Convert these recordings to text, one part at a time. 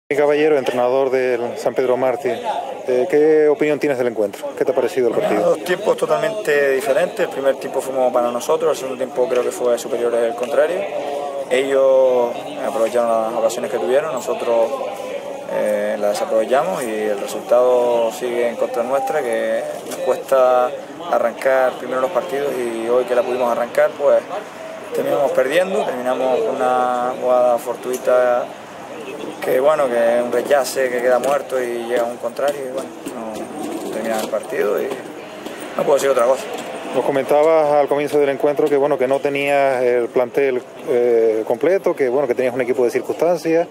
Caballero, entrenador del San Pedro Mártir, ¿qué opinión tienes del encuentro? ¿Qué te ha parecido el partido? Dos tiempos totalmente diferentes. El primer tiempo fuimos para nosotros, el segundo tiempo creo que fue superior al contrario. Ellos aprovecharon las ocasiones que tuvieron, nosotros las desaprovechamos y el resultado sigue en contra nuestra, que nos cuesta arrancar primero los partidos y hoy que la pudimos arrancar pues terminamos perdiendo, terminamos con una jugada fortuita que bueno, que un rechace que queda muerto y llega un contrario y bueno, no termina el partido y no puedo decir otra cosa. Nos comentabas al comienzo del encuentro que bueno, que no tenías el plantel completo, que bueno, que tenías un equipo de circunstancias.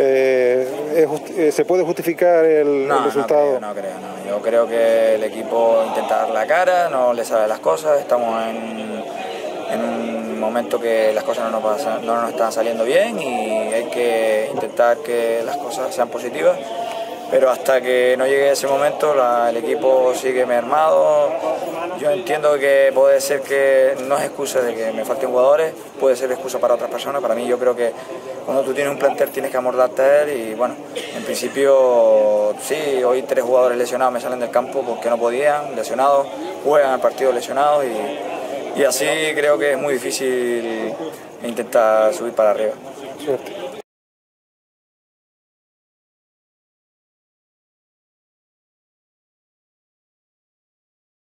¿Se puede justificar el resultado? No creo. Yo creo que el equipo intenta dar la cara, no le sabe las cosas, estamos en un momento que las cosas no nos están saliendo bien y hay que intentar que las cosas sean positivas, pero hasta que no llegue ese momento el equipo sigue mermado. Yo entiendo que puede ser que no es excusa de que me falten jugadores, puede ser excusa para otras personas. Para mí yo creo que cuando tú tienes un plantel tienes que amordarte a él y bueno, en principio sí, hoy 3 jugadores lesionados me salen del campo porque no podían, lesionados, juegan al partido lesionados y así creo que es muy difícil intentar subir para arriba. Suerte.